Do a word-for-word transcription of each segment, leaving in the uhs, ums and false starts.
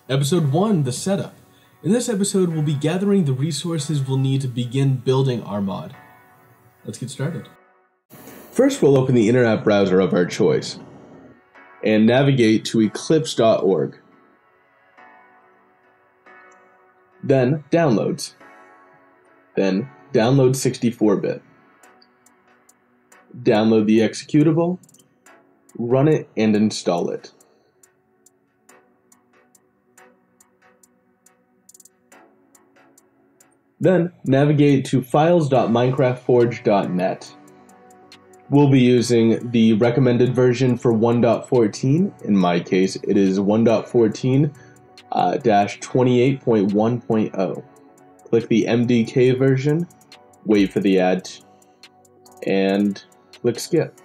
Episode one, the setup. In this episode, we'll be gathering the resources we'll need to begin building our mod. Let's get started. First, we'll open the internet browser of our choice and navigate to eclipse dot org. Then, Downloads. Then, download sixty-four bit. Download the executable, run it, and install it. Then, navigate to files dot minecraft forge dot net. We'll be using the recommended version for one point fourteen. In my case, it is one point fourteen dash twenty-eight point one point zero. Click the M D K version, wait for the ad, and click skip.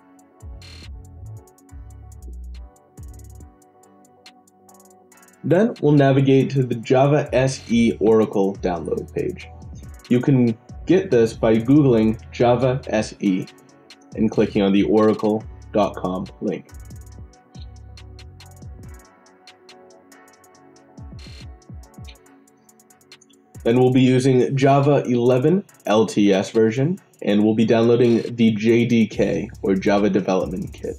Then we'll navigate to the Java S E Oracle download page. You can get this by Googling Java S E and clicking on the oracle dot com link. Then we'll be using Java eleven L T S version, and we'll be downloading the J D K, or Java Development Kit.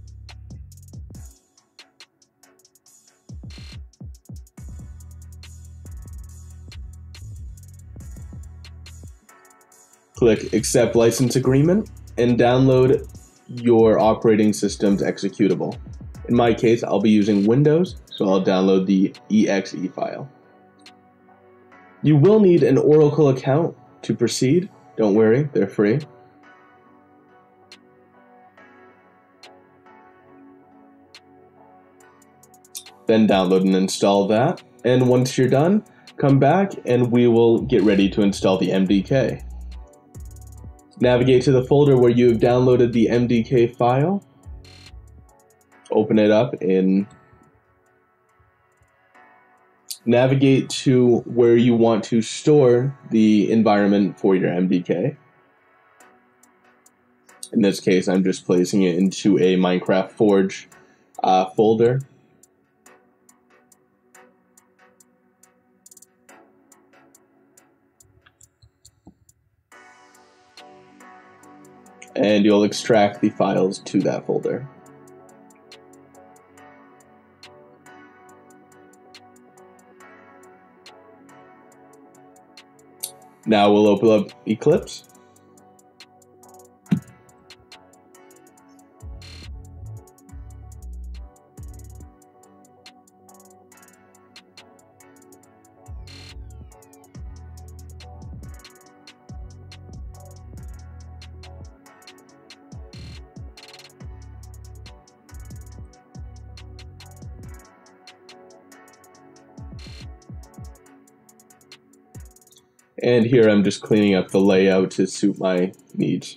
Click Accept License Agreement and download your operating system's executable. In my case, I'll be using Windows, so I'll download the E X E file. You will need an Oracle account to proceed. Don't worry, they're free. Then download and install that. And once you're done, come back and we will get ready to install the M D K. Navigate to the folder where you have downloaded the M D K file. Open it up and navigate to where you want to store the environment for your M D K. In this case, I'm just placing it into a Minecraft Forge uh, folder. And you'll extract the files to that folder. Now we'll open up Eclipse. And here I'm just cleaning up the layout to suit my needs.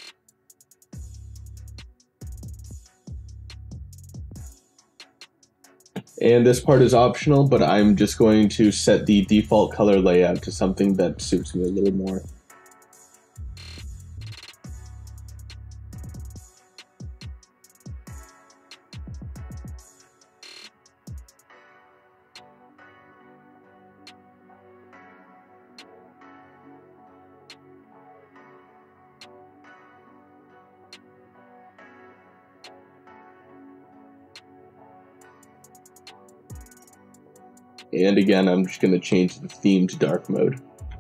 And this part is optional, but I'm just going to set the default color layout to something that suits me a little more. And again, I'm just going to change the theme to dark mode.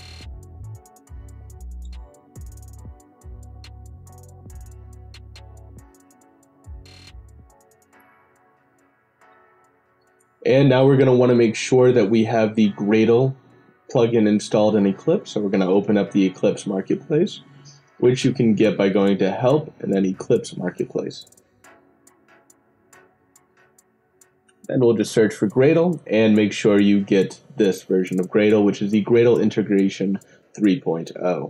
And now we're going to want to make sure that we have the Gradle plugin installed in Eclipse. So we're going to open up the Eclipse Marketplace, which you can get by going to Help and then Eclipse Marketplace. And we'll just search for Gradle and make sure you get this version of Gradle, which is the Gradle Integration three point oh.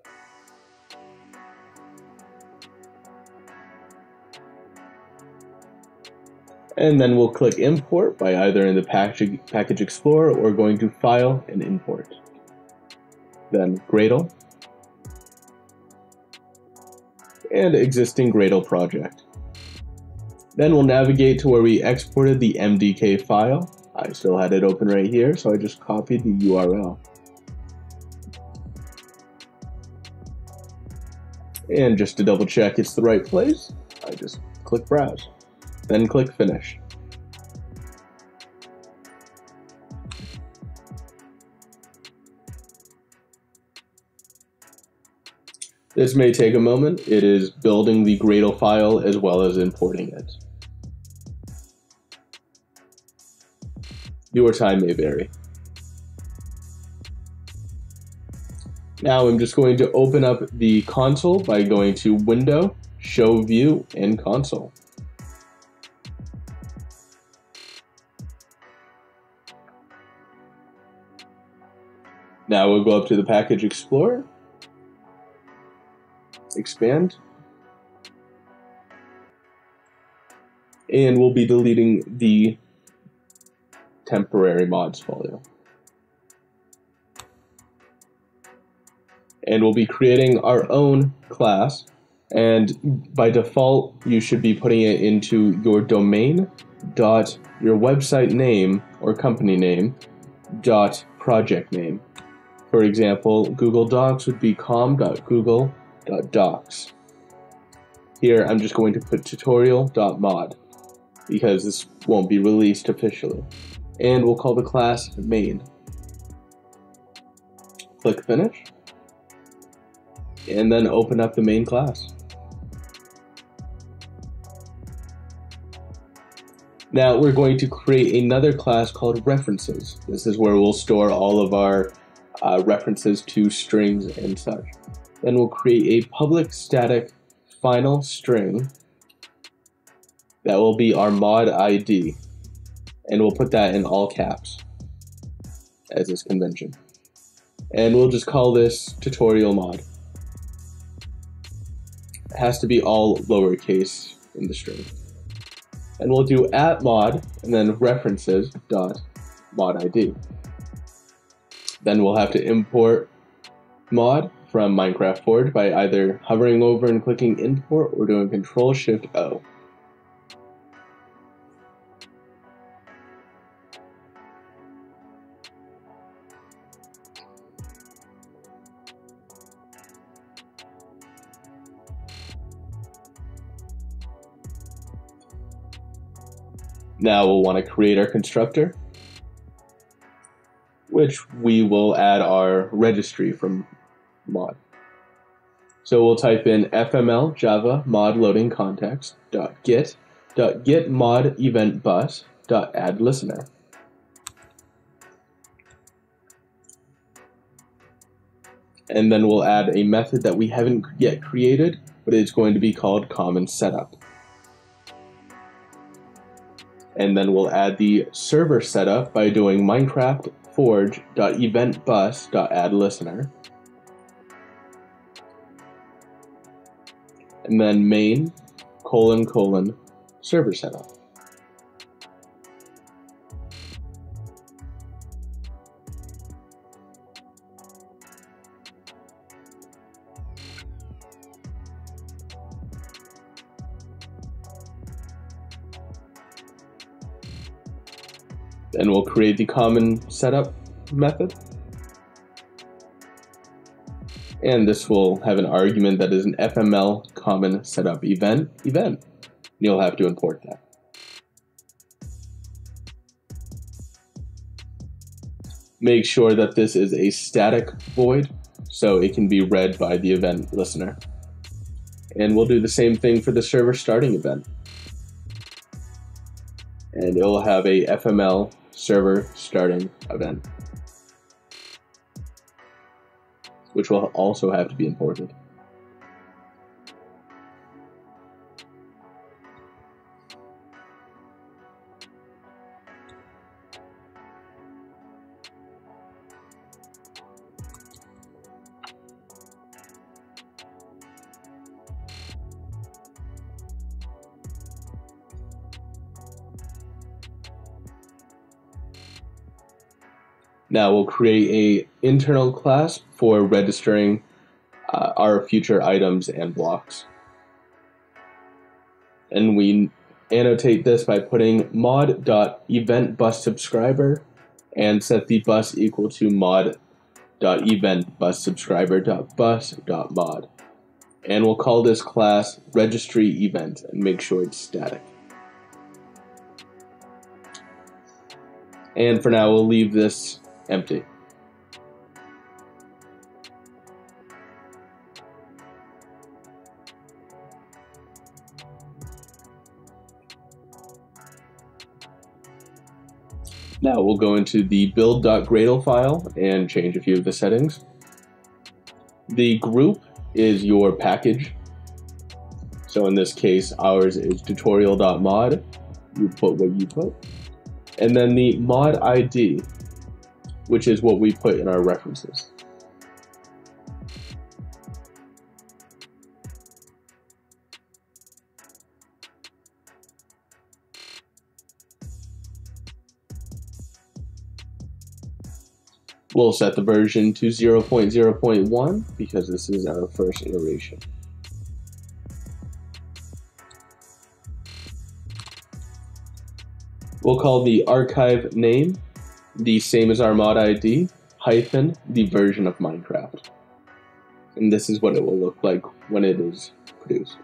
And then we'll click Import by either in the Package, Package Explorer or going to File and Import. Then Gradle and existing Gradle project. Then we'll navigate to where we exported the M D K file I still had it open right here, so I just copied the U R L. And just to double check it's the right place, I just click Browse, then click Finish. This may take a moment. It is building the Gradle file as well as importing it. Your time may vary. Now I'm just going to open up the console by going to Window, Show View, and Console. Now we'll go up to the Package Explorer, expand, and we'll be deleting the temporary mods folio. And we'll be creating our own class, and by default you should be putting it into your domain dot your website name or company name dot project name. For example, Google Docs would be com dot google dot docs. Here I'm just going to put tutorial dot mod because this won't be released officially. And we'll call the class main. Click Finish, and then open up the main class. Now we're going to create another class called references. This is where we'll store all of our uh, references to strings and such. Then we'll create a public static final string that will be our mod I D, and we'll put that in all caps as is convention. And we'll just call this tutorial mod. It has to be all lowercase in the string. And we'll do at mod and then references dot mod I D. Then we'll have to import mod from Minecraft Forge by either hovering over and clicking import or doing control shift O. Now we'll want to create our constructor, which we will add our registry from mod. So we'll type in fml java mod loading context dot get dot get mod event bus dot add listener. And then we'll add a method that we haven't yet created, but it's going to be called common setup. And then we'll add the server setup by doing Minecraft Forge dot event bus dot add listener. And then main colon colon server setup. Then we'll create the common setup method. And this will have an argument that is an F M L common setup event event. You'll have to import that. Make sure that this is a static void so it can be read by the event listener. And we'll do the same thing for the server starting event. And it will have a F M L server starting event, which will also have to be imported. Now we'll create a internal class for registering uh, our future items and blocks. And we annotate this by putting mod.eventBusSubscriber and set the bus equal to mod.eventBusSubscriber.bus.mod. And we'll call this class registry event and make sure it's static. And for now, we'll leave this empty. Now we'll go into the build.gradle file and change a few of the settings. The group is your package. So in this case, ours is tutorial.mod. You put what you put. And then the mod I D, which is what we put in our references. We'll set the version to zero point zero point one because this is our first iteration. We'll call the archive name the same as our mod I D, hyphen the version of Minecraft. And this is what it will look like when it is produced.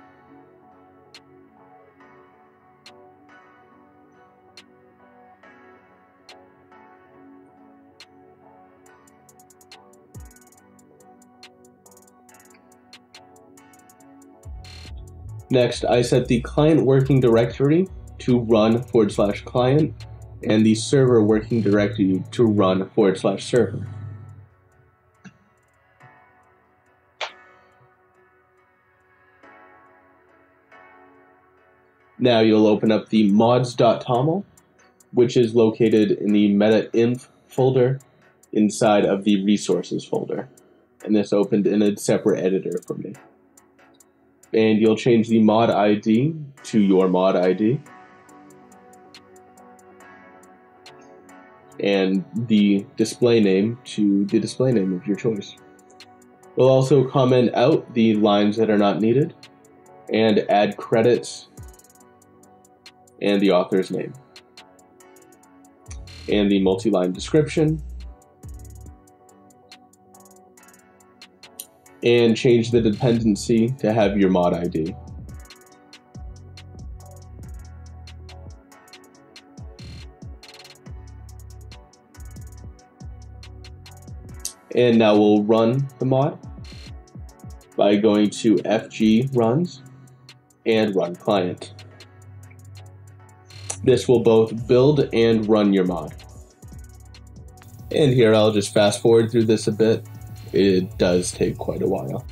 Next, I set the client working directory to run forward slash client and the server working directory to run forward slash server. Now you'll open up the mods.toml, which is located in the meta.inf folder inside of the resources folder. And this opened in a separate editor for me. And you'll change the mod I D to your mod I D. And the display name to the display name of your choice. We'll also comment out the lines that are not needed and add credits and the author's name and the multi-line description, and change the dependency to have your mod I D. And now we'll run the mod by going to F G runs and run client. This will both build and run your mod. And here I'll just fast forward through this a bit. It does take quite a while.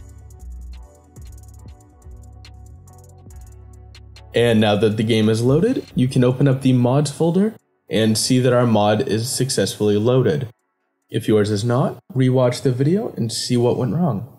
And now that the game is loaded, you can open up the mods folder and see that our mod is successfully loaded. If yours is not, rewatch the video and see what went wrong.